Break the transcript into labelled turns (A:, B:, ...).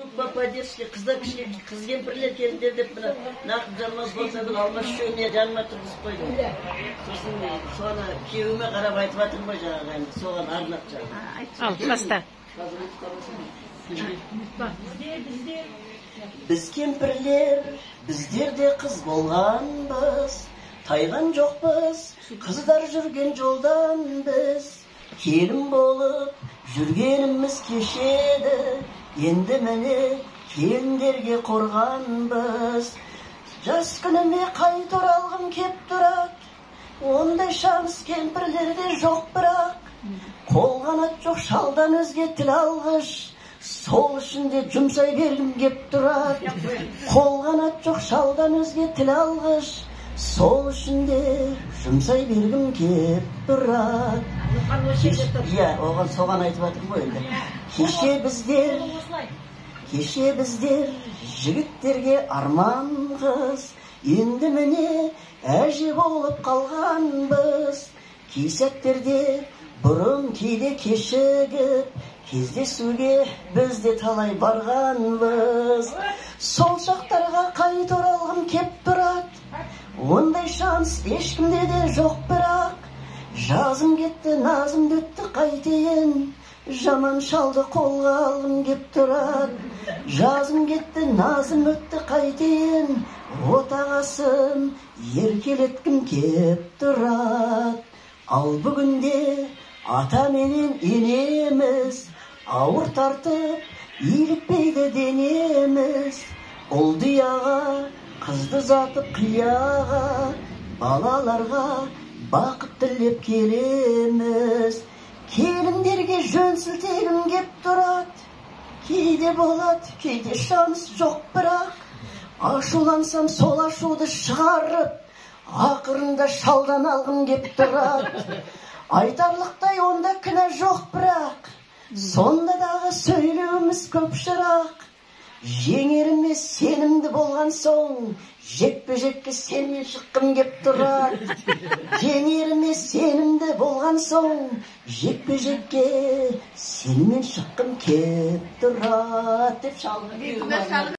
A: Поддержки kız kempirler kendileri de bana nakıl canmaz bolsa da almaz şöyle canıma turguzup koydum. Sosun sonra kuyovuma qarab aytып atırma жаңағы енді соған арнап жаңағы.
B: Al basta.
A: Biz kempirler bizlerde kız bolganбыз, taygan жоқпыз, kızlar жүрген жолдан biz келін болып жүргенimiz кешеді. Енді міне келіндерге қорғанбыз. Жас күніме қайта оралғым кеп тұрады. Ондай шамыз кемпірлерде жоқ бірақ. Қолғанат жоқ шалдан өзге тіл алғыш. Сол үшін де жұмсай бергім кеп тұрады. Қолғанат жоқ шалдан өзге тіл алғыш. Сол үшін де жұмсай бергім кеп тұрады. Оған соған айтып жатырмын ғой енді. Кеше біздер жігіттерге арман қыз, енді міне әже болып қалғанбыз. Кей сәттерде бұрын кейде кешігіп, кездесуге бізде талай барғанбыз. Сол шақтарға қайта оралғым кеп тұрады. Ондай шанс ешкімде де жоқ бірақ. Жазым кетті, назым өтті қайтейін. Жаман шалды қолға алғым кеп тұрады. Жазым кетті, назым өтті қайтейін. Отағасын еркелеткім кеп тұрады. Ал бүгінде ата менен енеміз ауыр тартып илікпейді денеміз. Ұл дияға қызды затып қияға, балаларға бақыт тілеп келеміз. Келіндерге жөн сілтегім кеп тұрады. Кейде болады, кейде шанс жоқ бірақ. Ашулансам сол ашуды шығарып, ақырында шалдан алғым кеп тұрады. Айтарлықтай онда кінә жоқ бірақ. Сонда дағы сөйлеуіміз көп шырақ. Жеңеріме сенімді болған соң, жекпе-жекке сенен шыққым кеп тұрады. Жеңеріме сенімді болған соң, жекпе-жекке сенмен шыққым кеп тұрады деп шалды.